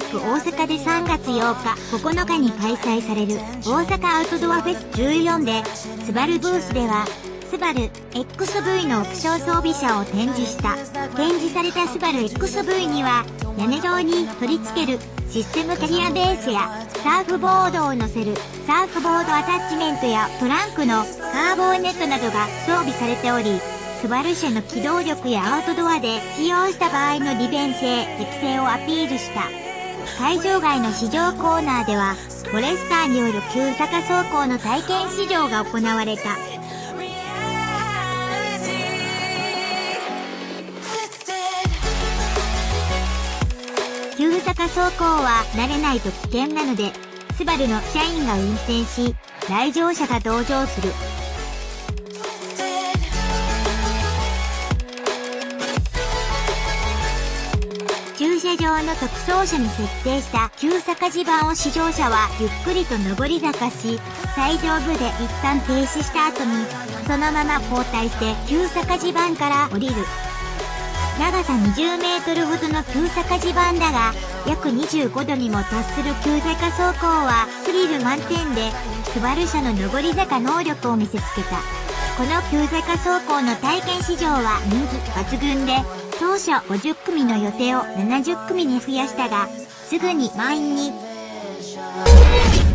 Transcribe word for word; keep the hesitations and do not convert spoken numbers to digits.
ック大阪でさんがつようか、ここのかに開催される大阪アウトドアフェスじゅうよんで、スバルブースでは、スバル エックスブイ のオプション装備車を展示した。展示されたスバル エックスブイ には、屋根上に取り付けるシステムキャリアベースや、サーフボードを乗せるサーフボードアタッチメントやトランクのカーボンネットなどが装備されており、スバル車の機動力やアウトドアで使用した場合の利便性、適性をアピールした。会場外の試乗コーナーでは、フォレスターによる急坂走行の体験試乗が行われた。急坂走行は慣れないと危険なので、スバルの社員が運転し、来場者が同乗する。駐車場の特装車に設定した急坂地盤を試乗車はゆっくりと上り坂し、最上部で一旦停止した後に、そのまま後退して急坂地盤から降りる。長さにじゅうメートルほどの急坂地盤だが、約にじゅうごどにも達する急坂走行はスリル満点で、スバル車の上り坂能力を見せつけた。この急坂走行の体験試乗は人気抜群で、当初ごじゅっくみの予定をななじゅっくみに増やしたが、すぐに満員に。